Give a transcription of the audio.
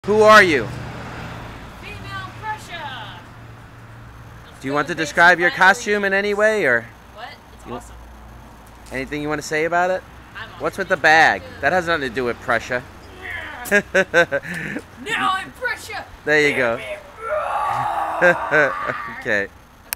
Who are you? Female Prussia! Do you want to describe your costume in any way, or what? It's awesome. anything you want to say about it? I'm awesome. What's with the bag? That has nothing to do with Prussia. Now I'm Prussia! There you go. Okay.